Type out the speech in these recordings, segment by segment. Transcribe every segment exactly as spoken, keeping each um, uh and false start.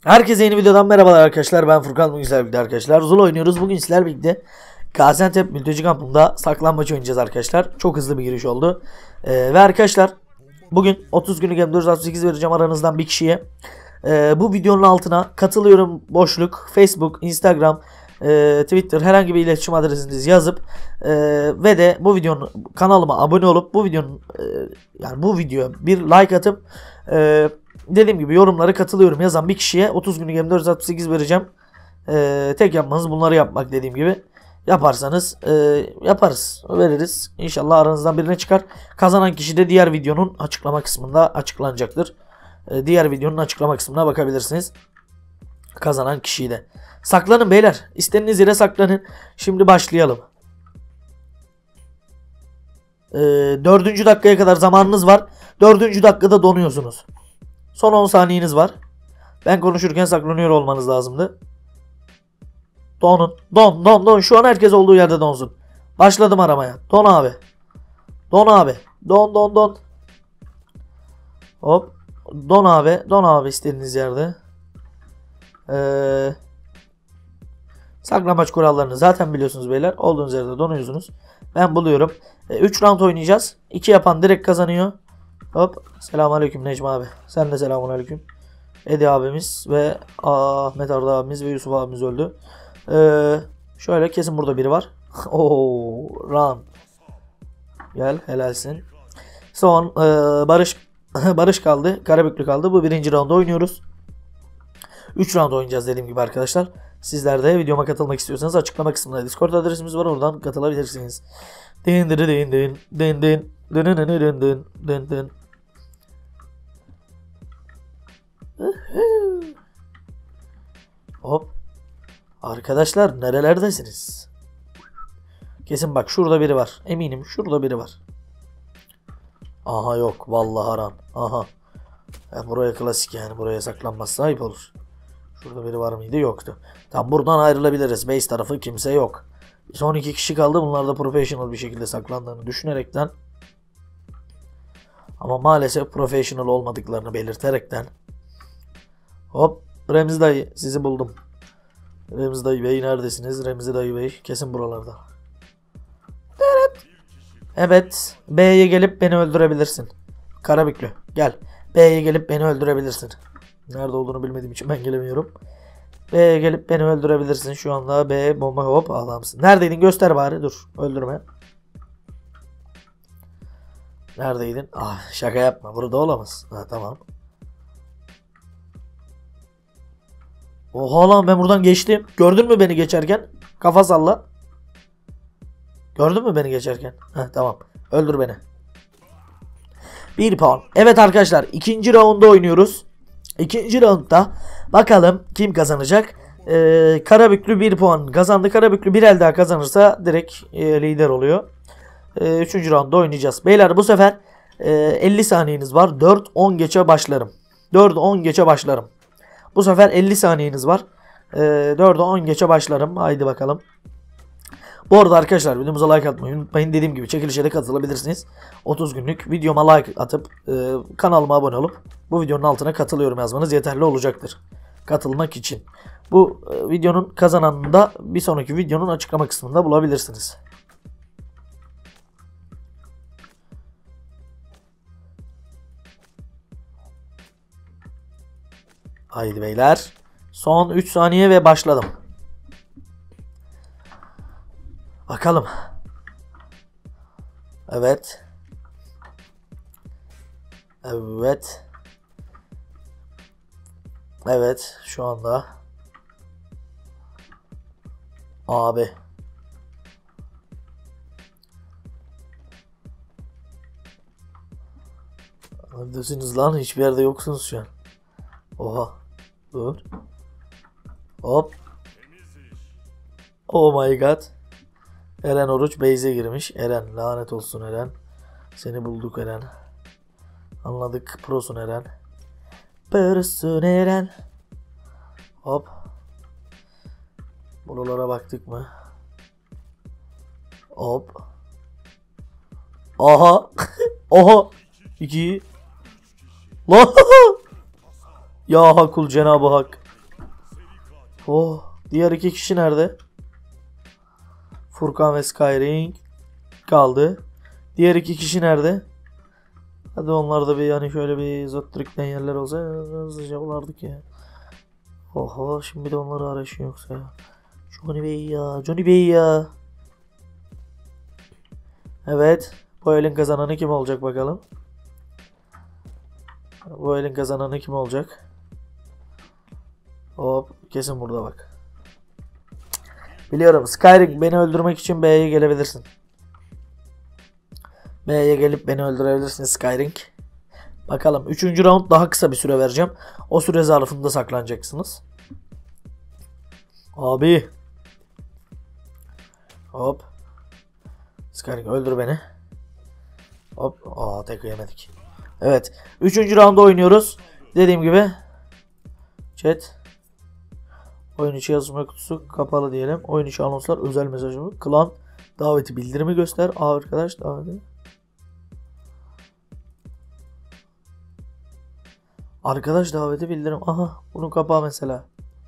Herkese yeni videodan merhabalar arkadaşlar. Ben Furkan. Bugün sizlerle birlikte arkadaşlar Zula oynuyoruz. Bugün sizlerle birlikte Gaziantep mülteci kampında saklambaç oynayacağız arkadaşlar. Çok hızlı bir giriş oldu. Ee, ve arkadaşlar bugün otuz günlük M dört yüz altmış sekiz vereceğim aranızdan bir kişiye. Ee, bu videonun altına katılıyorum boşluk, Facebook, Instagram, e, Twitter herhangi bir iletişim adresinizi yazıp e, ve de bu videonun kanalıma abone olup bu videonun e, yani bu videoya bir like atıp e, dediğim gibi yorumları katılıyorum yazan bir kişiye otuz günlük M dört yüz altmış sekiz vereceğim. Ee, tek yapmanız bunları yapmak, dediğim gibi. Yaparsanız e, yaparız, veririz. İnşallah aranızdan birine çıkar. Kazanan kişi de diğer videonun açıklama kısmında açıklanacaktır. E, diğer videonun açıklama kısmına bakabilirsiniz. Kazanan kişiyi de. Saklanın beyler. İstediğiniz yere saklanın. Şimdi başlayalım. E, dördüncü dakikaya kadar zamanınız var. Dördüncü dakikada donuyorsunuz. Son on saniyeniz var. Ben konuşurken saklanıyor olmanız lazımdı. Donun. Don don don. Şu an herkes olduğu yerde donsun. Başladım aramaya. Don abi. Don abi. Don don don. Hop. Don abi. Don abi istediğiniz yerde. Ee, saklambaç kurallarını zaten biliyorsunuz beyler. Olduğunuz yerde donuyorsunuz. Ben buluyorum. üç ee, round oynayacağız. iki yapan direkt kazanıyor. Hop. Selamünaleyküm Necmi abi. Sen de selamünaleyküm. Edi abimiz ve Ahmet Arda abimiz ve Yusuf abimiz öldü. Ee, şöyle kesin burada biri var. Oo, run. Gel, helalsin. Son e, Barış Barış kaldı. Karabüklü kaldı. Bu birinci roundda oynuyoruz. üç round oynayacağız dediğim gibi arkadaşlar. Sizler de videoma katılmak istiyorsanız açıklama kısmında Discord adresimiz var. Oradan katılabilirsiniz. Din din din din din din din din din din din. Hop. Arkadaşlar nerelerdesiniz? Kesin bak şurada biri var. Eminim şurada biri var. Aha yok. Vallahi haram. Aha. Ya buraya klasik yani. Buraya saklanmazsa ayıp olur. Şurada biri var mıydı? Yoktu. Tam buradan ayrılabiliriz. Base tarafı kimse yok. Son iki kişi kaldı. Bunlar da professional bir şekilde saklandığını düşünerekten. Ama maalesef professional olmadıklarını belirterekten. Hop. Remzi dayı sizi buldum. Remzi dayı bey neredesiniz? Remzi dayı bey kesin buralarda. Evet. Evet. B'ye gelip beni öldürebilirsin. Karabüklü gel. B'ye gelip beni öldürebilirsin. Nerede olduğunu bilmediğim için ben gelemiyorum. B'ye gelip beni öldürebilirsin. Şu anda B bomba hop adamsın. Neredeydin göster bari. Dur öldürme. Neredeydin? Ah şaka yapma. Burada olamaz. Ha, tamam. Oha lan ben buradan geçtim. Gördün mü beni geçerken? Kafa salla. Gördün mü beni geçerken? Heh, tamam. Öldür beni. bir puan. Evet arkadaşlar ikinci roundda oynuyoruz. İkinci roundda bakalım kim kazanacak. Ee, Karabüklü bir puan kazandı. Karabüklü bir el daha kazanırsa direkt e, lider oluyor. Ee, üçüncü roundda oynayacağız. Beyler bu sefer e, elli saniyeniz var. dört on geçe başlarım. dört on geçe başlarım. Bu sefer elli saniyeniz var. E, dörde on geçe başlarım. Haydi bakalım. Bu arada arkadaşlar videomuza like atmayı unutmayın. Dediğim gibi çekilişe de katılabilirsiniz. otuz günlük videoma like atıp e, kanalıma abone olup bu videonun altına katılıyorum yazmanız yeterli olacaktır. Katılmak için. Bu e, videonun kazananını da bir sonraki videonun açıklama kısmında bulabilirsiniz. Haydi beyler. Son üç saniye ve başladım. Bakalım. Evet. Evet. Evet. Şu anda. Abi. Neredesiniz lan? Hiçbir yerde yoksunuz şu an. Oha. Dur. Hop. Oh my god. Eren Oruç base'e girmiş. Eren lanet olsun Eren. Seni bulduk Eren. Anladık. Prosun Eren. Prosun Eren. Hop. Buralara baktık mı? Hop. Aha. Oha. İki. La. Ya hakul Cenab-ı Hak. Oh, diğer iki kişi nerede? Furkan ve Skyring kaldı. Diğer iki kişi nerede? Hadi onlar da bir yani şöyle bir Zottrik'ten yerler olsa hızlıca bulardık ya. Oho, şimdi de onları arayışın yoksa ya. Johnny Bey ya, Johnny Bey ya. Evet, bu elin kazananı kim olacak bakalım? Bu elin kazananı kim olacak? Hop, kesin burada bak. Biliyorum, Skyring, beni öldürmek için B'ye gelebilirsin. B'ye gelip beni öldürebilirsin Skyring. Bakalım, üçüncü round daha kısa bir süre vereceğim. O süre zarfında saklanacaksınız. Abi. Hop. Skyring öldür beni. Hop. Aa, tek yemedik. Evet. Üçüncü rounda oynuyoruz. Dediğim gibi. Chat. Oyun içi yazma kutusu kapalı diyelim. Oyun içi anonslar, özel mesajımı. Klan daveti bildirimi göster. Aa, arkadaş daveti. Arkadaş daveti bildirim. Aha, bunun kapağı mesela.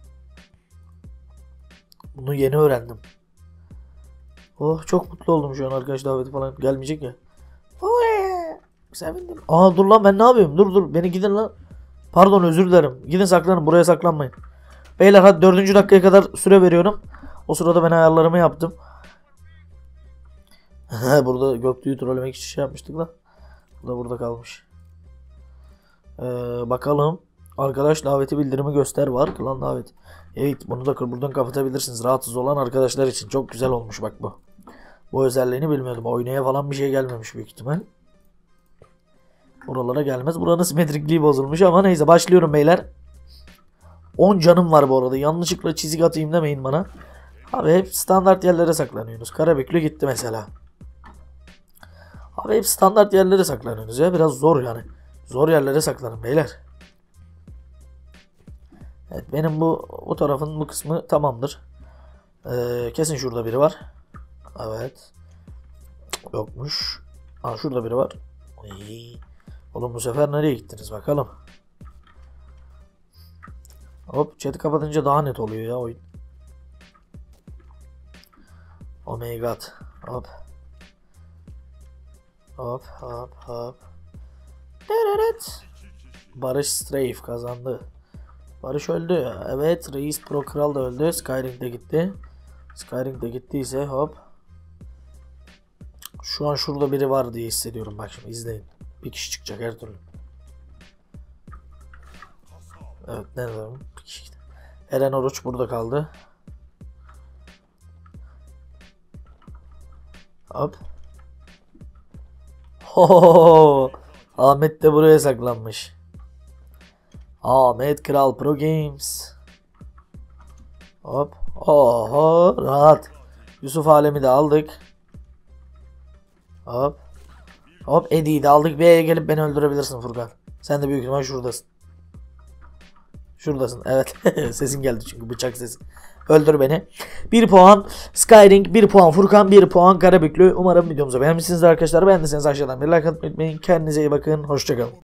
Bunu yeni öğrendim. Oh, çok mutlu oldum şu an, arkadaş daveti falan gelmeyecek ya. Oy, sevindim. Aa, dur lan, ben ne yapıyorum? Dur dur, beni gidin lan. Pardon, özür dilerim. Gidin saklanın, buraya saklanmayın. Beyler hadi dördüncü dakikaya kadar süre veriyorum. O sırada ben ayarlarımı yaptım. Burada Göktü'yü trollemek için şey yapmıştık da. Bu da burada kalmış. Ee, bakalım. Arkadaş daveti bildirimi göster var. Klan davet. Evet, bunu da buradan kapatabilirsiniz. Rahatsız olan arkadaşlar için. Çok güzel olmuş bak bu. Bu özelliğini bilmiyordum. Oynaya falan bir şey gelmemiş büyük ihtimal. Buralara gelmez. Buranın simetrikliği bozulmuş ama neyse, başlıyorum beyler. on canım var bu arada. Yanlışlıkla çizik atayım demeyin bana. Abi hep standart yerlere saklanıyorsunuz. Karabüklü gitti mesela. Abi hep standart yerlere saklanıyorsunuz ya. Biraz zor yani. Zor yerlere saklanın beyler. Evet, benim bu bu tarafın bu kısmı tamamdır. Ee, kesin şurada biri var. Evet. Yokmuş. Aa, şurada biri var. Ay. Oğlum bu sefer nereye gittiniz bakalım. Hop, chat'i kapatınca daha net oluyor ya oyun. Oh my god. Hop. Hop hop hop. Evet. Barış Strafe kazandı. Barış öldü. Evet, Reis Pro Kral da öldü. Skyring de gitti. Skyring de gittiyse hop. Şu an şurada biri var diye hissediyorum. Bak şimdi izleyin. Bir kişi çıkacak her türlü. Evet, nerede? Bir kişi. Eren Oruç burada kaldı. Hop. Ho, Ahmet de buraya saklanmış. Ahmet Kral Pro Games. Hop. Oho, rahat. Yusuf Alem'i de aldık. Hop. Hop, Eddie'yi de aldık. B'ye gelip beni öldürebilirsin Furkan. Sen de büyük ihtimal şuradasın. Şuradasın. Evet. Sesin geldi çünkü, bıçak sesi. Öldür beni. bir puan Skyring, bir puan Furkan, bir puan Karabüklü. Umarım videomuzu beğenmişsinizdir arkadaşlar. Beğendiyseniz aşağıdan bir like atmayı unutmayın. Kendinize iyi bakın. Hoşçakalın.